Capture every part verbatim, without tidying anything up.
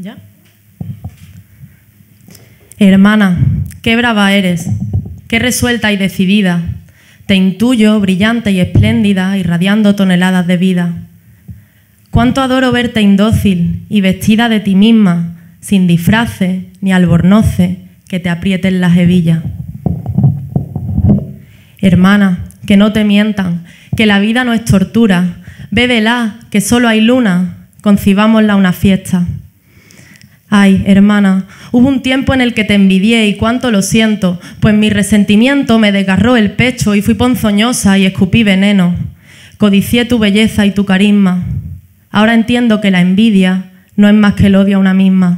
¿Ya? Hermana, qué brava eres, qué resuelta y decidida. Te intuyo brillante y espléndida, irradiando toneladas de vida. Cuánto adoro verte indócil y vestida de ti misma, sin disfraces ni albornoces que te aprieten las hebillas. Hermana, que no te mientan, que la vida no es tortura. Bébela, que solo hay luna, concibámosla una fiesta. Ay, hermana, hubo un tiempo en el que te envidié y cuánto lo siento, pues mi resentimiento me desgarró el pecho y fui ponzoñosa y escupí veneno. Codicié tu belleza y tu carisma. Ahora entiendo que la envidia no es más que el odio a una misma.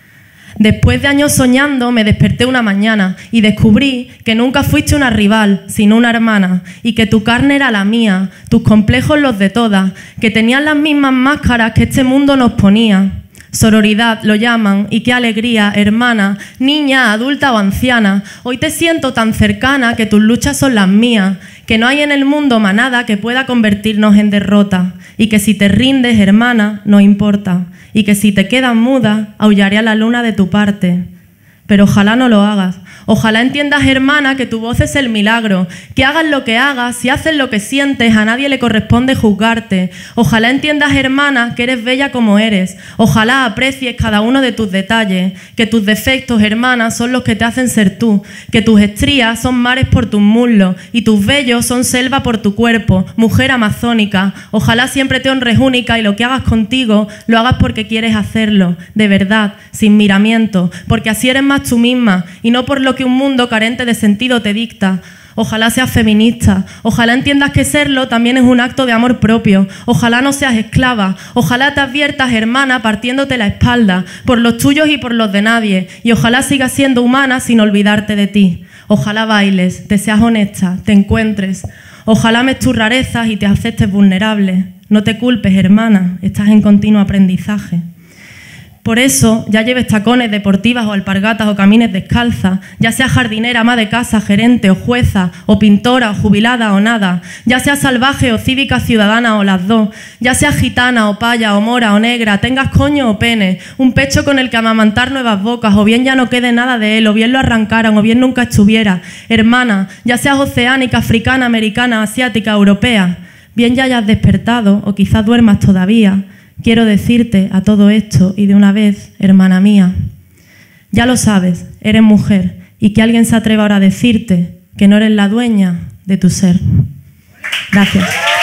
Después de años soñando, me desperté una mañana y descubrí que nunca fuiste una rival, sino una hermana, y que tu carne era la mía, tus complejos los de todas, que tenían las mismas máscaras que este mundo nos ponía. Sororidad lo llaman, y qué alegría, hermana, niña, adulta o anciana. Hoy te siento tan cercana que tus luchas son las mías, que no hay en el mundo manada que pueda convertirnos en derrota, y que si te rindes, hermana, no importa, y que si te quedas muda, aullaré a la luna de tu parte. Pero ojalá no lo hagas. Ojalá entiendas, hermana, que tu voz es el milagro, que hagas lo que hagas, si haces lo que sientes, a nadie le corresponde juzgarte. Ojalá entiendas, hermana, que eres bella como eres. Ojalá aprecies cada uno de tus detalles, que tus defectos, hermana, son los que te hacen ser tú, que tus estrías son mares por tus muslos y tus vellos son selva por tu cuerpo, mujer amazónica. Ojalá siempre te honres única y lo que hagas contigo lo hagas porque quieres hacerlo, de verdad, sin miramiento, porque así eres más tú misma y no por lo que un mundo carente de sentido te dicta. Ojalá seas feminista, ojalá entiendas que serlo también es un acto de amor propio, ojalá no seas esclava, ojalá te adviertas, hermana, partiéndote la espalda, por los tuyos y por los de nadie, y ojalá sigas siendo humana sin olvidarte de ti. Ojalá bailes, te seas honesta, te encuentres, ojalá ames tus rarezas y te aceptes vulnerable. No te culpes, hermana, estás en continuo aprendizaje. Por eso, ya lleves tacones, deportivas o alpargatas o camines descalza, ya seas jardinera, ama de casa, gerente o jueza, o pintora o jubilada o nada, ya seas salvaje o cívica ciudadana o las dos, ya seas gitana o paya o mora o negra, tengas coño o pene, un pecho con el que amamantar nuevas bocas, o bien ya no quede nada de él, o bien lo arrancaran, o bien nunca estuviera. Hermana, ya seas oceánica, africana, americana, asiática, europea, bien ya hayas despertado o quizás duermas todavía. Quiero decirte a todo esto y de una vez, hermana mía, ya lo sabes, eres mujer y que alguien se atreva ahora a decirte que no eres la dueña de tu ser. Gracias.